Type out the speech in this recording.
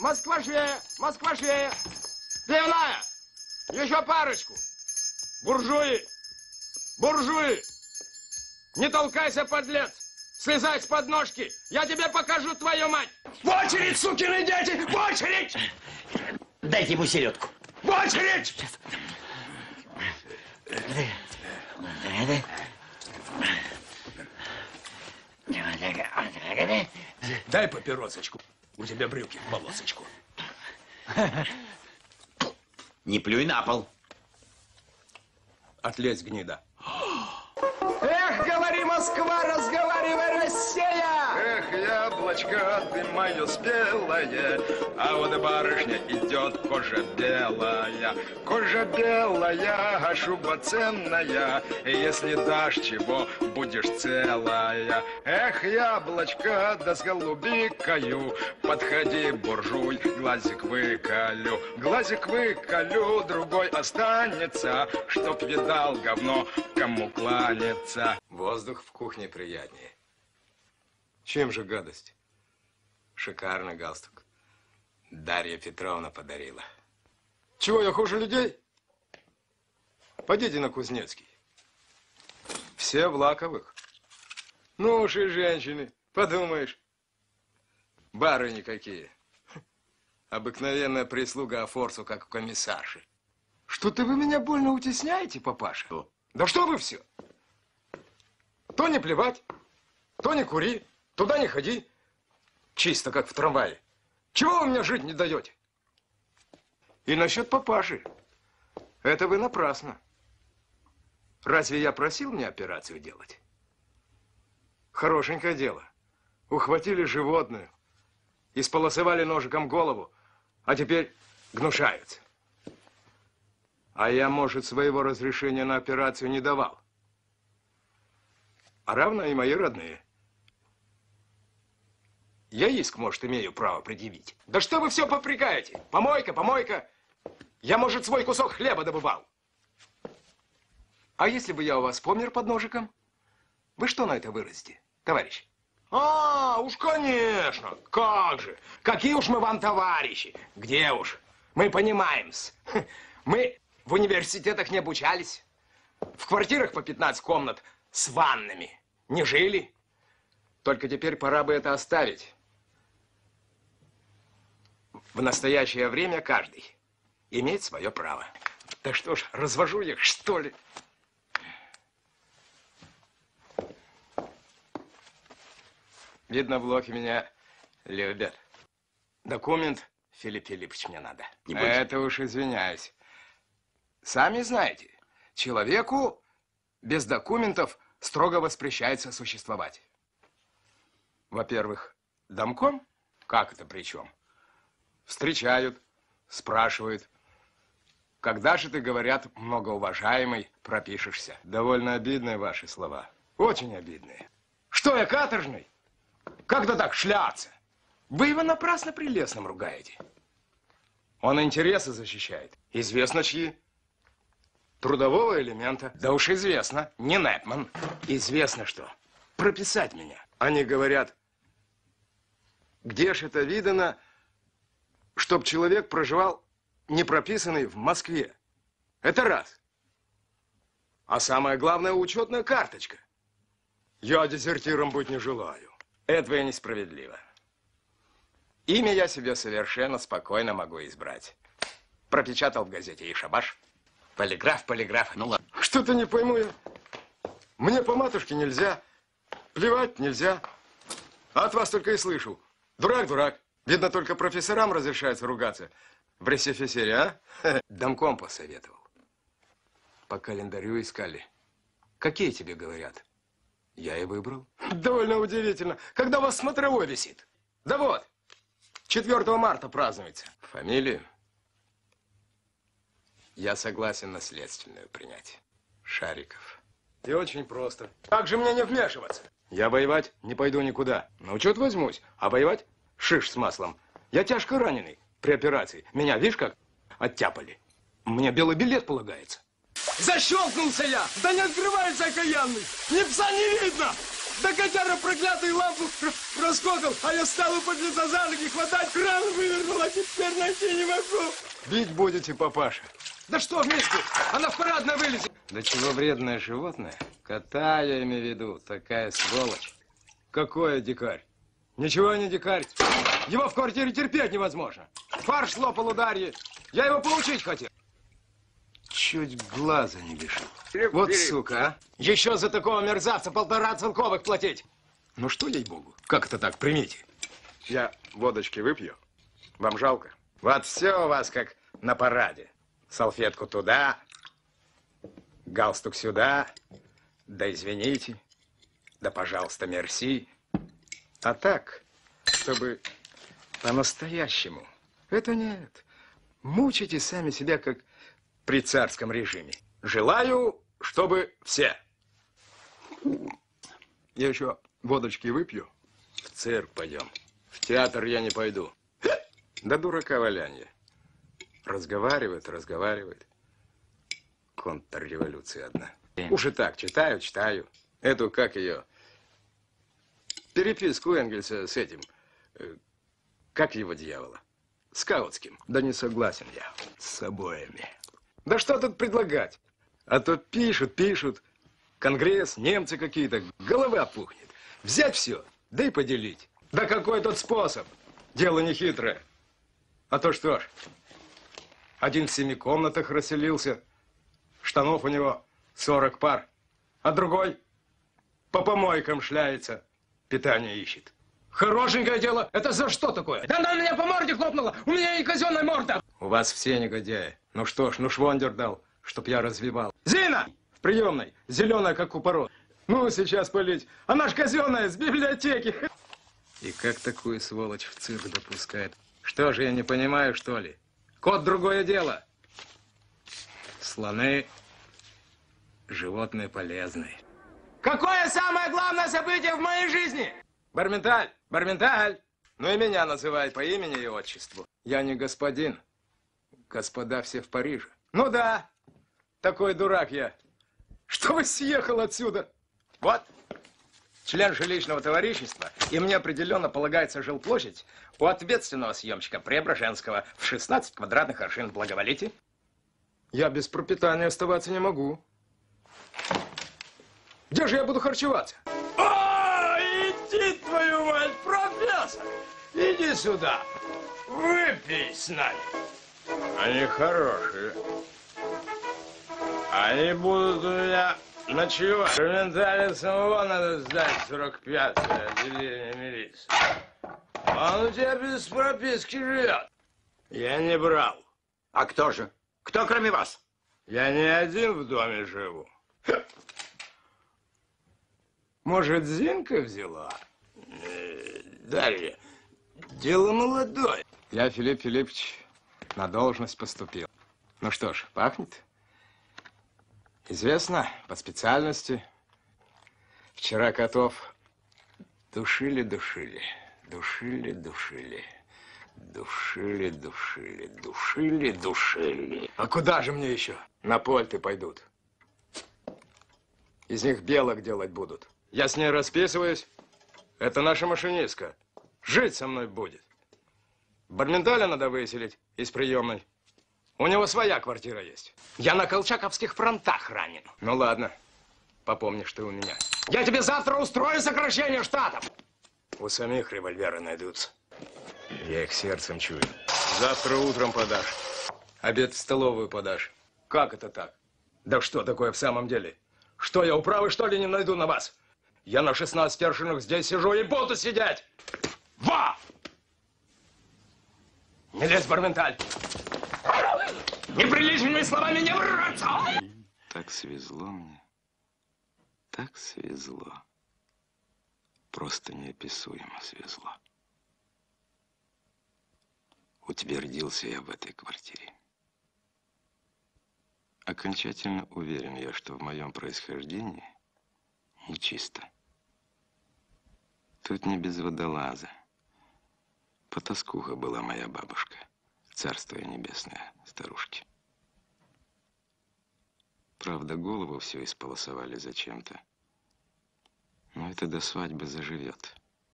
Москва швея, Москва швея. Пивная, еще парочку. Буржуи, буржуи. Не толкайся, подлец. Слезай с подножки. Я тебе покажу твою мать. В очередь, сукины дети, в очередь. Дайте ему селедку. В очередь. Сейчас. Дай папиросочку. У тебя брюки в полосочку. Не плюй на пол. Отлезь, гнида. Эх, говори, Москва, разговаривай, Россия! Эх, яблочко, ты мое спелое, а вот барышня идет, кожа белая, а шуба ценная, и если дашь чего, будешь целая. Эх, яблочко, да с голубикою, подходи, буржуй, глазик выколю, другой останется, чтоб видал говно, кому кланяться. Воздух в кухне приятнее. Чем же гадость? Шикарный галстук. Дарья Петровна подарила. Чего, я хуже людей? Пойдите на Кузнецкий. Все в лаковых. Ну уж и женщины, подумаешь. Барыни какие. Обыкновенная прислуга афорсу, как у комиссарши. Что-то вы меня больно утесняете, папаша. Что? Да что вы все? То не плевать, то не кури, туда не ходи. Чисто как в трамвае. Чего вы мне жить не даете? И насчет папаши. Это вы напрасно. Разве я просил мне операцию делать? Хорошенькое дело. Ухватили животную, исполосовали ножиком голову, а теперь гнушаются. А я, может, своего разрешения на операцию не давал. А равно и мои родные. Я иск, может, имею право предъявить. Да что вы все попрекаете? Помойка, помойка. Я, может, свой кусок хлеба добывал. А если бы я у вас помер под ножиком? Вы что на это выразите, товарищ? А, уж конечно. Как же. Какие уж мы вам товарищи. Где уж. Мы понимаем-с. Мы в университетах не обучались. В квартирах по 15 комнат с ваннами не жили. Только теперь пора бы это оставить. В настоящее время каждый имеет свое право. Да что ж, развожу их, что ли? Видно, в Лохе меня любят. Документ, Филипп Филиппович, мне надо. Это уж извиняюсь. Сами знаете, человеку без документов строго воспрещается существовать. Во-первых, домком? Как это при чем? Встречают, спрашивают. Когда же ты, говорят, многоуважаемый, пропишешься? Довольно обидные ваши слова. Очень обидные. Что я каторжный? Как-то так шляться. Вы его напрасно прелестным ругаете. Он интересы защищает. Известно чьи. Трудового элемента. Да уж известно. Не Непман. Известно что. Прописать меня. Они говорят, где ж это видано, чтоб человек проживал непрописанный в Москве. Это раз. А самое главное, учетная карточка. Я дезертиром быть не желаю. Этого несправедливо. Имя я себе совершенно спокойно могу избрать. Пропечатал в газете и шабаш. Полиграф, полиграф. Ну ладно. Что-то не пойму я. Мне по матушке нельзя. Плевать нельзя. А от вас только и слышу. Дурак, дурак. Видно, только профессорам разрешается ругаться. В ресифисере, а? Домком посоветовал. По календарю искали. Какие тебе говорят? Я и выбрал. Довольно удивительно. Когда у вас смотровой висит? Да вот. 4 марта празднуется. Фамилию? Я согласен наследственную принять. Шариков. И очень просто. Как же мне не вмешиваться? Я воевать не пойду никуда. На учет возьмусь, а воевать шиш с маслом. Я тяжко раненый при операции. Меня, видишь, как оттяпали. Мне белый билет полагается. Защелкнулся я! Да не открывается окаянный! Ни пса не видно! Да котяра проклятый лампу раскокал, а я стал у подлеца за ноги хватать, кран вывернул, а теперь теперь найти не могу. Бить будете, папаша. Да что вместе? Она в парадное вылезет. Да чего вредное животное? Кота я имею в виду, такая сволочь. Какой дикарь? Ничего не дикарь. Его в квартире терпеть невозможно. Фарш слопал ударье. Я его поучить хотел. Чуть глаза не лишил. Вот сука, а. Еще за такого мерзавца 1,5 целковых платить. Ну что, ей-богу, как это так, примите. Я водочки выпью. Вам жалко? Вот все у вас как на параде. Салфетку туда, галстук сюда. Да извините, да пожалуйста, мерси. А так, чтобы по-настоящему. Это нет. Мучите сами себя, как при царском режиме. Желаю, чтобы все. Я еще водочки выпью. В цирк пойдем. В театр я не пойду. Да дурака валянье. Разговаривает. Контрреволюция одна. Уж и так читаю. Эту, как ее, переписку Энгельса с этим, как его дьявола, Скаутским. Да не согласен я с обоими. Да что тут предлагать? А то пишут, Конгресс, немцы какие-то, голова пухнет. Взять все, да и поделить. Да какой тут способ? Дело не хитрое. А то что ж, один в 7 комнатах расселился, штанов у него 40 пар, а другой по помойкам шляется, питание ищет. Хорошенькое дело. Это за что такое? Да она меня по морде хлопнула. У меня и казенная морда. У вас все негодяи. Ну что ж, швондер дал, чтоб я развивал. Зина! В приемной. Зеленая, как купорос. Ну, сейчас полить. Она ж казенная, с библиотеки. И как такую сволочь в цирк допускает? Что же, я не понимаю, что ли? Кот другое дело. Слоны животные полезные. Какое самое главное событие в моей жизни? Барменталь. Ну и меня называй по имени и отчеству. Я не господин. Господа все в Париже. Ну да, такой дурак я. Чтобы съехал отсюда. Вот, член жилищного товарищества, и мне определенно полагается жилплощадь у ответственного съемщика Преображенского в 16 квадратных аршин. Благоволите? Я без пропитания оставаться не могу. Где же я буду харчеваться? О, иди, твою мать, профессор! Иди сюда, выпей с нами. Они хорошие. Они будут у меня ночевать. Инструментарий самого надо сдать, 45-е отделение милиции. Он у тебя без прописки живет. Я не брал. А кто же? Кто кроме вас? Я не один в доме живу. Может, Зинка взяла? Дарья, дело молодое. Я, Филипп Филиппович, на должность поступил. Ну что ж, пахнет? Известно, по специальности. Вчера котов душили. А куда же мне еще? На польты пойдут. Из них белок делать будут. Я с ней расписываюсь. Это наша машинистка. Жить со мной будет. Барменталя надо выселить из приемной. У него своя квартира есть. Я на колчаковских фронтах ранен. Ну ладно, попомнишь ты у меня. Я тебе завтра устрою сокращение штатов. У самих револьверы найдутся. Я их сердцем чую. Завтра утром подашь. Обед в столовую подашь. Как это так? Да что такое в самом деле? Что, я управы, что ли, не найду на вас? Я на 16 аршинах здесь сижу и буду сидеть. Ва! Не лезь, Барменталь. Неприличными словами не враться. Так свезло мне. Так свезло. Просто неописуемо свезло. Утвердился я в этой квартире. Окончательно уверен я, что в моем происхождении нечисто. Тут не без водолаза. Потаскуха была моя бабушка. Царство небесное, старушки. Правда, голову все исполосовали зачем-то. Но это до свадьбы заживет.